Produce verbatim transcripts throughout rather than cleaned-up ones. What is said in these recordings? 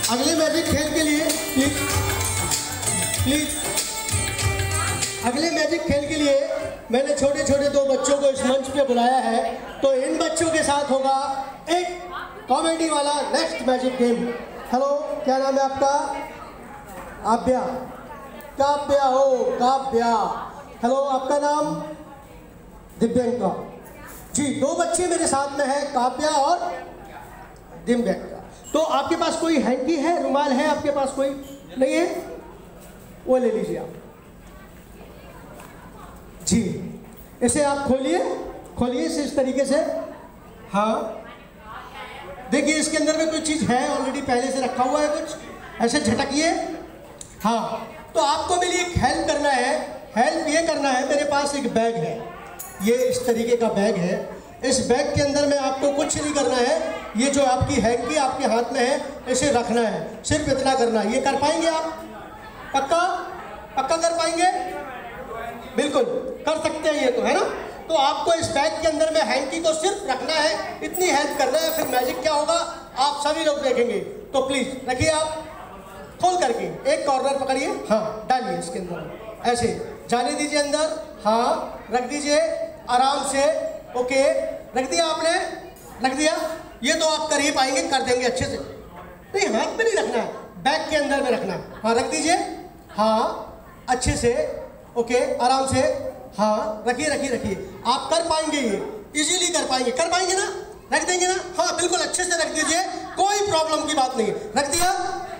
अगले मैजिक खेल के लिए प्लीज प्लीज अगले मैजिक खेल के लिए मैंने छोटे छोटे दो बच्चों को इस मंच पे बुलाया है। तो इन बच्चों के साथ होगा एक कॉमेडी वाला नेक्स्ट मैजिक गेम। हेलो, क्या नाम है आपका? आभ्या। काव्या हो, काव्या। हेलो, आपका नाम? दिव्यांका जी। दो बच्चे मेरे साथ में हैं, काव्या और दिव्यांका। तो आपके पास कोई हैंकी है, रुमाल है आपके पास? कोई नहीं है? वो ले लीजिए आप जी। इसे आप खोलिए, खोलिए इसे इस तरीके से। हाँ, देखिए इसके अंदर में कोई चीज़ है ऑलरेडी, पहले से रखा हुआ है कुछ, ऐसे झटकिए। हाँ, तो आपको मेरी एक हेल्प करना है। हेल्प ये करना है, मेरे पास एक बैग है, ये इस तरीके का बैग है। इस बैग के अंदर में आपको कुछ नहीं करना है। ये जो आपकी हैंकी आपके हाथ में है, इसे रखना है, सिर्फ इतना करना है। ये कर पाएंगे आप? पक्का पक्का कर पाएंगे? बिल्कुल कर सकते हैं, ये तो है ना। तो आपको इस बैग के अंदर में हैंकी को सिर्फ रखना है, इतनी हेल्प करना है। फिर मैजिक क्या होगा आप सभी लोग देखेंगे। तो प्लीज रखिए, आप खोल करके एक कॉर्नर पकड़िए। हाँ, डालिए इसके अंदर, ऐसे जाने दीजिए अंदर। हाँ, रख दीजिए आराम से। ओके, रख दिया आपने? रख दिया? ये तो आप कर ही पाएंगे, कर देंगे अच्छे से। नहीं, हाथ में नहीं रखना है, बैग के अंदर में रखना है। हाँ, रख दीजिए। हाँ, अच्छे से। ओके, आराम से। हाँ, रखिए रखिए रखिए। आप कर पाएंगे, ये इजीली कर पाएंगे। कर पाएंगे ना? रख देंगे ना? हाँ, बिल्कुल अच्छे से रख दीजिए, कोई प्रॉब्लम की बात नहीं है। रख दिया?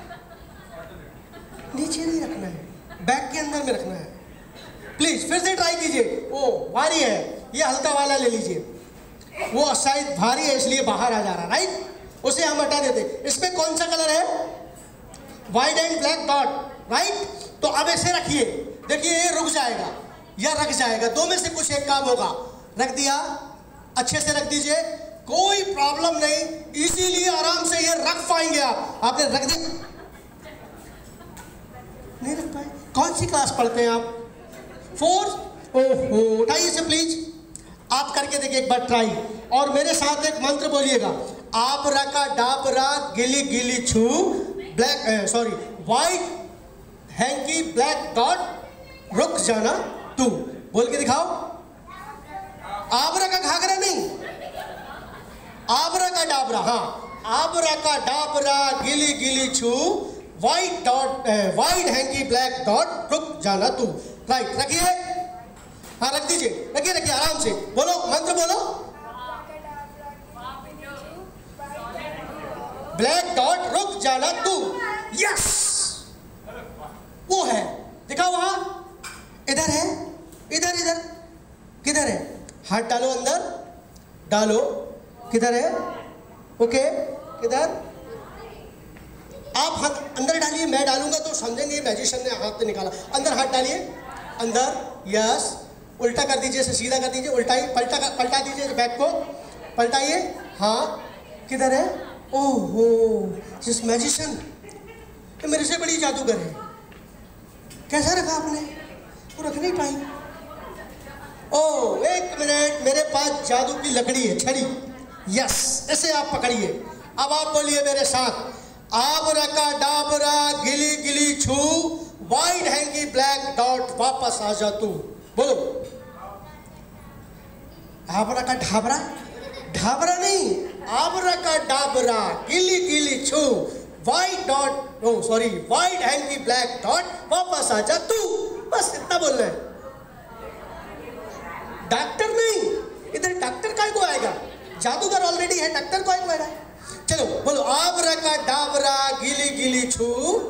नीचे नहीं रखना है, बैग के अंदर में रखना है। प्लीज फिर से ट्राई कीजिए। ओ भारी है, ये हल्का वाला ले लीजिए। वो शायद भारी है इसलिए बाहर आ जा रहा है, राइट? उसे हम हटा देते। इसमें कौन सा कलर है? White and black dot, right? तो अब ऐसे रखिए, देखिए ये रुक जाएगा या रख जाएगा, दो में से कुछ एक काम होगा। रख दिया? अच्छे से रख दीजिए, कोई प्रॉब्लम नहीं, इसीलिए आराम से ये रख पाएंगे आप। आपने रख दिया? नहीं रख पाए? कौन सी क्लास पढ़ते हैं आप? फोर्थ? ओहो, उठाइए इसे प्लीज। आप करके देखिए एक बार ट्राई, और मेरे साथ एक मंत्र बोलिएगा। आप रका डाबरा गिली गिली छू black sorry white hanky black dot रुक जाना तू। बोल के दिखाओ। आबरा का घाघरा नहीं, आबरा का डाबरा। हाँ, आबरा का डाबरा गिली गिली छू white dot white hanky black dot रुक जाना तू। राइट, रखिए। हाँ, रख दीजिए, रखिए रखिए आराम से। बोलो मंत्र, बोलो। ब्लैक डॉट रुक जाना तू। यस, वो है, दिखाओ वहां। इधर है, इधर इधर किधर है? हाथ डालो अंदर, डालो। किधर है? ओके, किधर? आप हाथ अंदर डालिए, मैं डालूंगा तो समझेंगे मैजिशियन ने हाथ से निकाला। अंदर हाथ डालिए, अंदर। यस, उल्टा कर दीजिए, सीधा कर दीजिए, उल्टाई पलटा कर, पलटा दीजिए बैग को, पलटाइए। हाँ, किधर है? ओहो, जिस मैजिशियन, ये मेरे से बड़ी जादूगर है। कैसा रखा आपने? वो रख नहीं पाई। ओ एक मिनट, मेरे पास जादू की लकड़ी है, छड़ी। यस, इसे आप पकड़िए। अब आप बोलिए मेरे साथ। आबरा का डाबरा गिली गिली छू वाइट हैंगी ब्लैक डॉट वापस आ जा तू। बोलो। आबरा का ढाबरा, ढाबरा नहीं, आबरा का डाबरा गिली गिली छू white dot, oh sorry white hanky black dot वापस आ जा तू। बस इतना बोलना है। डॉक्टर नहीं, इधर डॉक्टर काय को आएगा? जादूगर ऑलरेडी है, डॉक्टर को आएगा आएगा। चलो बोलो। आबरा का डाबरा गिली गिली छू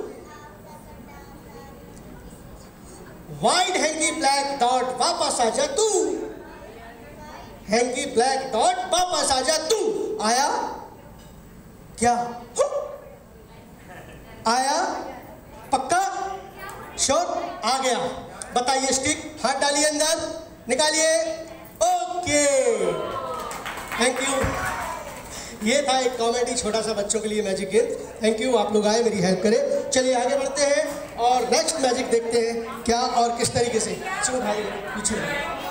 वाइट हैंगी ब्लैक डॉट वापस आ जा तू। हैंगी ब्लैक डॉट वापस आ जा तू। आया क्या? आया? पक्का? श्योर? आ गया? बताइए स्टिक, हाथ डालिए अंदर, निकालिए। Okay, thank you. ये था एक कॉमेडी छोटा सा बच्चों के लिए मैजिक गेम। थैंक यू, आप लोग आए मेरी हेल्प करें। चलिए आगे बढ़ते हैं और नेक्स्ट मैजिक देखते हैं क्या और किस तरीके से। चलो भाई पीछे।